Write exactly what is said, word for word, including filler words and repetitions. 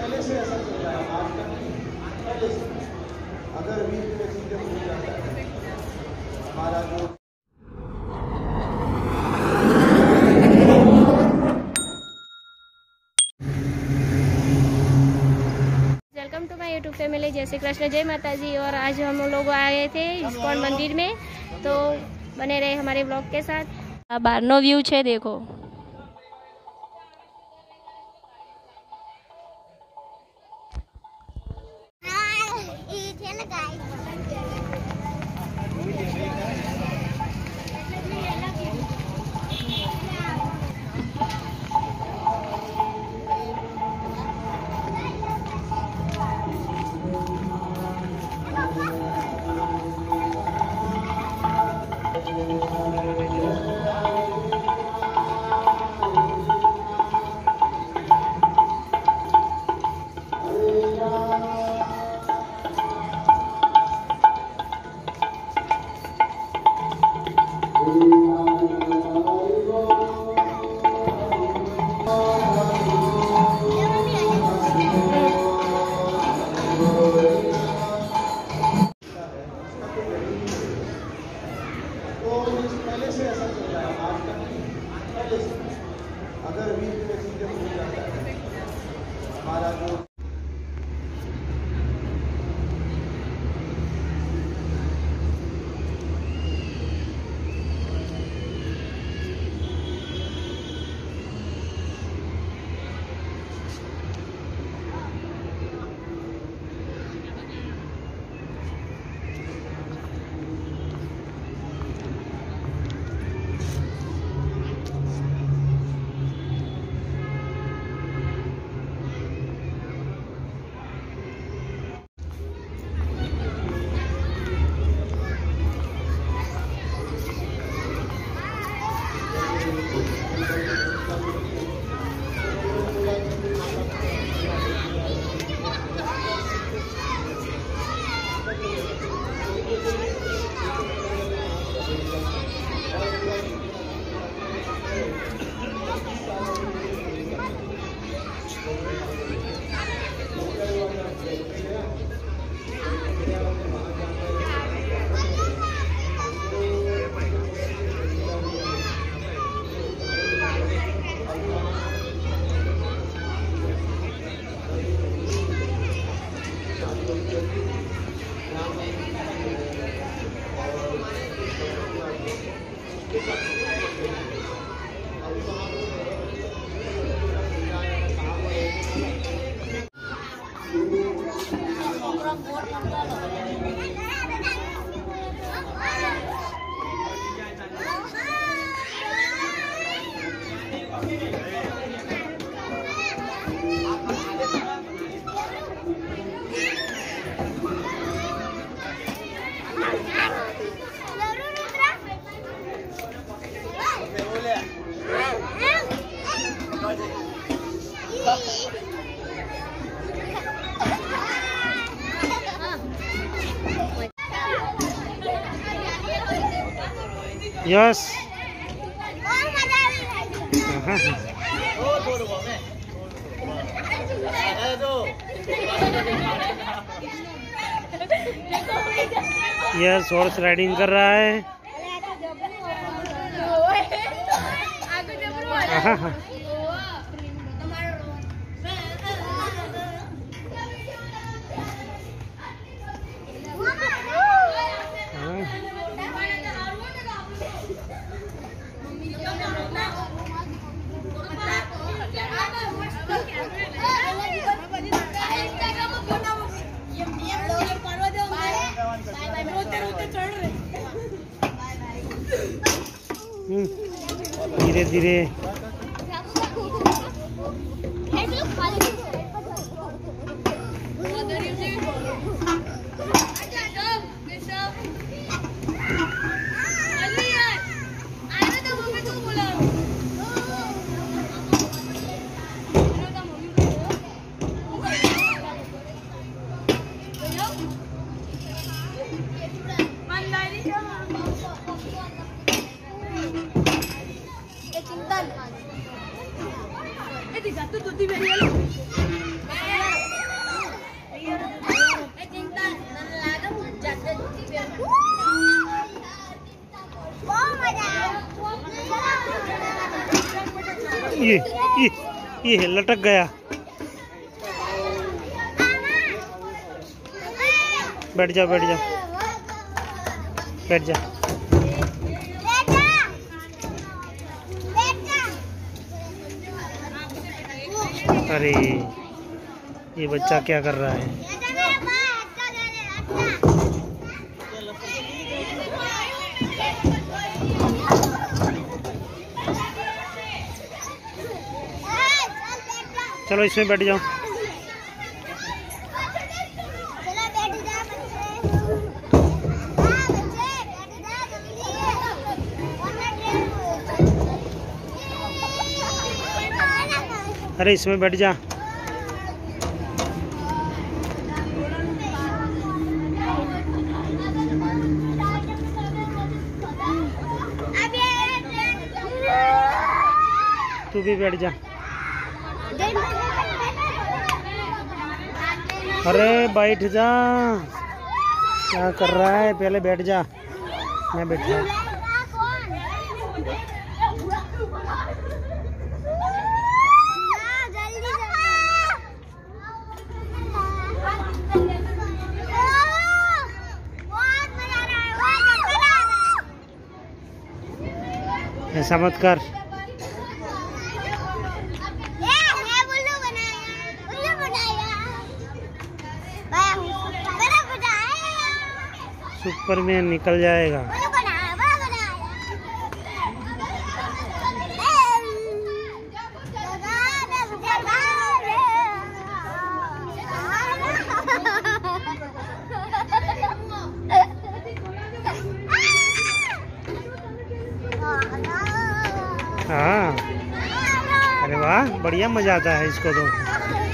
पहले से ऐसा चल रहा है, आज तक नहीं, पहले से। अगर वीक में चीजें हो जाता है हमारा जो welcome to my YouTube family. जय श्री कृष्ण, जय माता जी। और आज हम लोग आए थे इस्कॉन मंदिर में, तो बने रहे हमारे ब्लॉग के साथ। बाहर नो व्यू है, देखो। पहले से ऐसा चल रहा है, आज तक नहीं, पहले से। अगर वीक में चीजें हो जाता है हमारा जो यस यस हॉर्स राइडिंग कर रहा है। धीरे धीरे Jatuh tuh di bawah. ये ये ये लटक गया। बैठ जा बैठ जा बैठ जा। अरे ये बच्चा क्या कर रहा है? चलो इसमें बैठ जाओ। अरे इसमें बैठ जा। तू भी बैठ जा। अरे बैठ जा, क्या कर रहा है? पहले बैठ जा। मैं बैठा। ऐसा मत कर। सुपरमैन निकल जाएगा। हाँ, अरे वाह, बढ़िया मजा आता है इसको तो।